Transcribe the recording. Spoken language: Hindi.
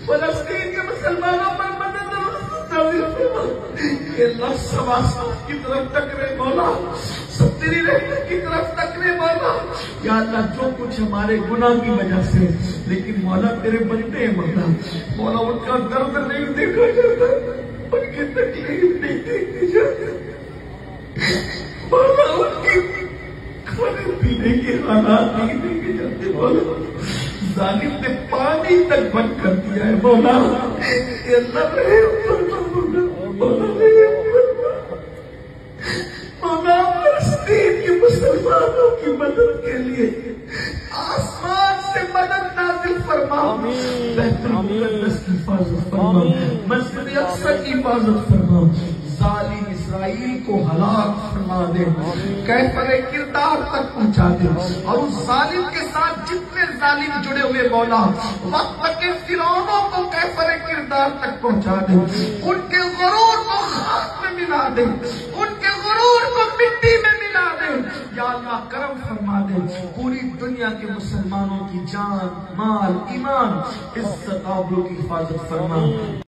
फलस्तीन के मुसलमानों पर मदद की तरफ तकरे मौला, सब तेरी रहमत की तरफ तकरे मौला। या अल्लाह जो कुछ हमारे गुनाह की वजह से, लेकिन मौला तेरे बंदे हैं मौला, मौला उनका दर्द नहीं देखा जाता, उनकी तकलीफ नहीं देखी जाती मौला, उनकी खाने पीने के हालात नहीं देखे जाते मौला। जालिम ने पानी तक बंद कर दिया है मौला। अल्लाह मौला फलस्तीन के मुसलमानों की मदद के लिए आसमान से मदद नाज़िल फरमा, बैतुल मुक़द्दस की हिफाजत फरमा, मस्जिद अक़सा की हिफाजत फरमा, जालिम इसराइल को हलाक फरमा दे, कैफरे किरदार तक पहुंचा दे। और उस जालिम के साथ जितने जालिम जुड़े हुए मौला, वक्त के फिरौनों को कैफरे किरदार तक पहुंचा दे, उनके गुरूर को खाक में मिला दे, उनके गुरूर को मिट्टी में मिला दे। या अल्लाह करम फरमा दे, पूरी दुनिया के मुसलमानों की जान, माल, ईमान, इज्जत, आबरू की हिफाजत फरमा।